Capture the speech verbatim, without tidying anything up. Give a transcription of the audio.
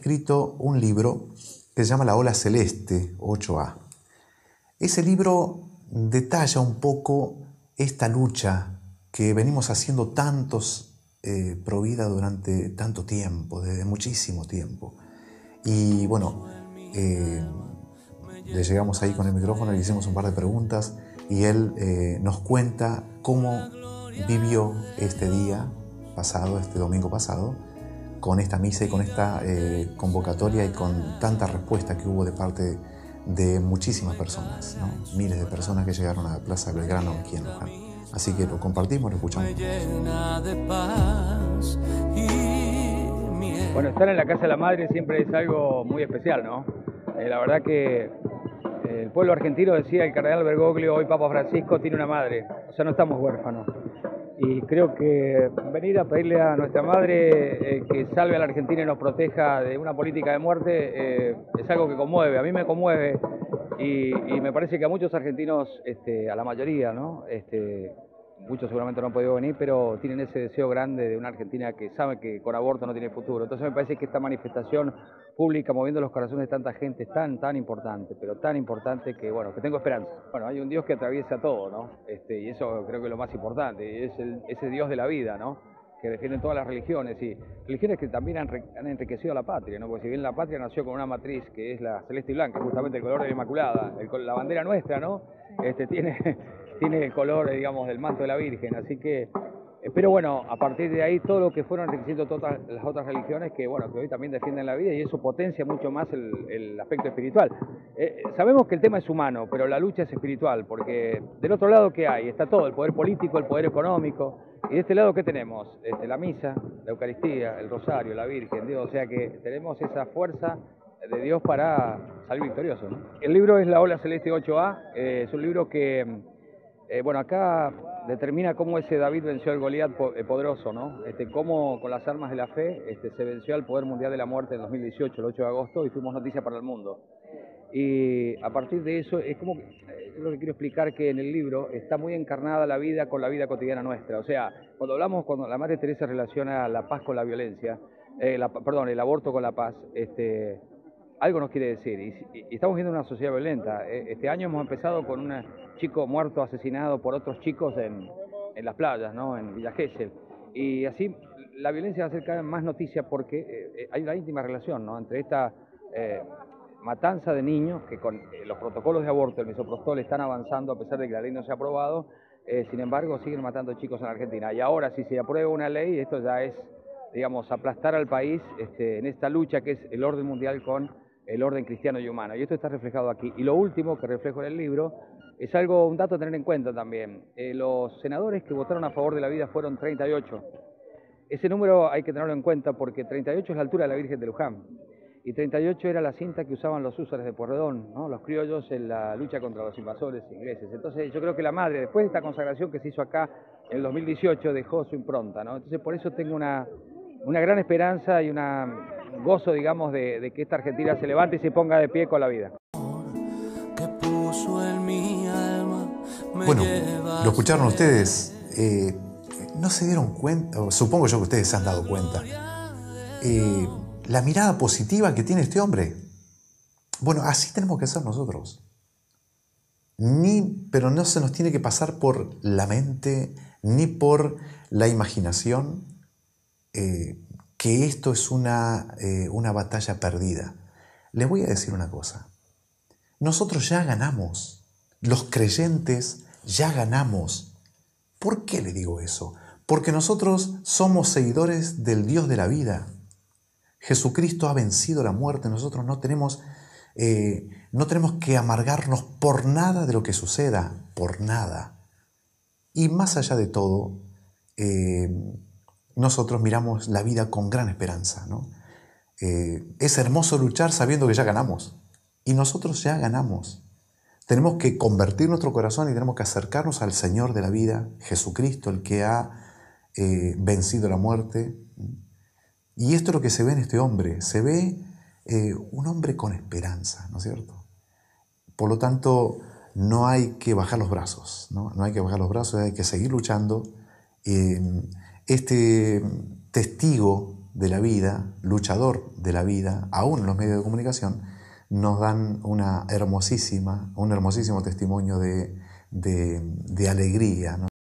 escrito un libro que se llama La Ola Celeste ocho A. Ese libro detalla un poco esta lucha que venimos haciendo tantos eh, pro vida durante tanto tiempo, desde muchísimo tiempo. Y bueno, eh, le llegamos ahí con el micrófono, le hicimos un par de preguntas y él eh, nos cuenta cómo vivió este día pasado, este domingo pasado, con esta misa y con esta eh, convocatoria y con tanta respuesta que hubo de parte de muchísimas personas, ¿no? Miles de personas que llegaron a la Plaza Belgrano aquí en Luján. Así que lo compartimos, lo escuchamos. Bueno, estar en la Casa de la Madre siempre es algo muy especial, ¿no? Eh, la verdad que eh, el pueblo argentino, decía el cardenal Bergoglio, hoy Papa Francisco, tiene una madre, o sea, no estamos huérfanos. Y creo que venir a pedirle a nuestra madre eh, que salve a la Argentina y nos proteja de una política de muerte eh, es algo que conmueve, a mí me conmueve y, y me parece que a muchos argentinos, este, a la mayoría, ¿no? Este, muchos seguramente no han podido venir, pero tienen ese deseo grande de una Argentina que sabe que con aborto no tiene futuro. Entonces me parece que esta manifestación pública moviendo los corazones de tanta gente es tan, tan importante, pero tan importante que, bueno, que tengo esperanza. Bueno, hay un Dios que atraviesa todo, ¿no? Este, y eso creo que es lo más importante, y es el, ese Dios de la vida, ¿no? Que defienden todas las religiones, y religiones que también han, han enriquecido a la patria, ¿no? Porque si bien la patria nació con una matriz que es la celeste y blanca, justamente el color de la Inmaculada, el, la bandera nuestra, ¿no? Este, tiene, tiene el color, digamos, del manto de la Virgen, así que... Pero bueno, a partir de ahí todo lo que fueron enriqueciendo todas las otras religiones que, bueno, que hoy también defienden la vida, y eso potencia mucho más el, el aspecto espiritual. Eh, sabemos que el tema es humano, pero la lucha es espiritual, porque del otro lado, ¿qué hay? Está todo, el poder político, el poder económico, y de este lado, ¿qué tenemos? Este, la misa, la Eucaristía, el Rosario, la Virgen, Dios, o sea que tenemos esa fuerza de Dios para salir victoriosos, ¿no? El libro es La Ola Celeste ocho A, eh, es un libro que, eh, bueno, acá determina cómo ese David venció al Goliat poderoso, ¿no? Este, cómo con las armas de la fe este, se venció al poder mundial de la muerte en dos mil dieciocho, el ocho de agosto, y fuimos noticia para el mundo. Y a partir de eso, es como, es lo que quiero explicar, que en el libro está muy encarnada la vida con la vida cotidiana nuestra. O sea, cuando hablamos, cuando la Madre Teresa relaciona la paz con la violencia, eh, la, perdón, el aborto con la paz, este... algo nos quiere decir, y, y estamos viendo una sociedad violenta. Este año hemos empezado con un chico muerto, asesinado por otros chicos en, en las playas, ¿no? En Villa Gesell. Y así la violencia va a ser cada vez más noticia porque eh, hay una íntima relación, ¿no? Entre esta eh, matanza de niños, que con eh, los protocolos de aborto, el misoprostol, están avanzando a pesar de que la ley no se ha aprobado, eh, sin embargo siguen matando chicos en Argentina. Y ahora, si se aprueba una ley, esto ya es, digamos, aplastar al país este, en esta lucha que es el orden mundial con el orden cristiano y humano, y esto está reflejado aquí. Y lo último que reflejo en el libro es algo, un dato a tener en cuenta también. Eh, los senadores que votaron a favor de la vida fueron treinta y ocho. Ese número hay que tenerlo en cuenta porque treinta y ocho es la altura de la Virgen de Luján, y treinta y ocho era la cinta que usaban los húsares de Pueyrredón, ¿no? Los criollos en la lucha contra los invasores ingleses. Entonces yo creo que la Madre, después de esta consagración que se hizo acá en el dos mil dieciocho, dejó su impronta, ¿no? Entonces por eso tengo una, una gran esperanza y una gozo, digamos, de, de que esta Argentina se levante y se ponga de pie con la vida. Bueno, lo escucharon ustedes, eh, no se dieron cuenta, o supongo yo que ustedes se han dado cuenta, eh, la mirada positiva que tiene este hombre. Bueno, así tenemos que ser nosotros. Ni, pero no se nos tiene que pasar por la mente, ni por la imaginación, eh, que esto es una, eh, una batalla perdida. Les voy a decir una cosa. Nosotros ya ganamos. Los creyentes ya ganamos. ¿Por qué le digo eso? Porque nosotros somos seguidores del Dios de la vida. Jesucristo ha vencido la muerte. Nosotros no tenemos, eh, no tenemos que amargarnos por nada de lo que suceda, por nada. Y más allá de todo, eh, nosotros miramos la vida con gran esperanza, ¿no? Eh, es hermoso luchar sabiendo que ya ganamos. Y nosotros ya ganamos. Tenemos que convertir nuestro corazón y tenemos que acercarnos al Señor de la vida, Jesucristo, el que ha eh, vencido la muerte. Y esto es lo que se ve en este hombre. Se ve eh, un hombre con esperanza, ¿no es cierto? Por lo tanto, no hay que bajar los brazos, ¿no? No hay que bajar los brazos, hay que seguir luchando. Eh, este testigo de la vida, luchador de la vida, aún los medios de comunicación, nos dan una hermosísima, un hermosísimo testimonio de, de, de alegría, ¿no?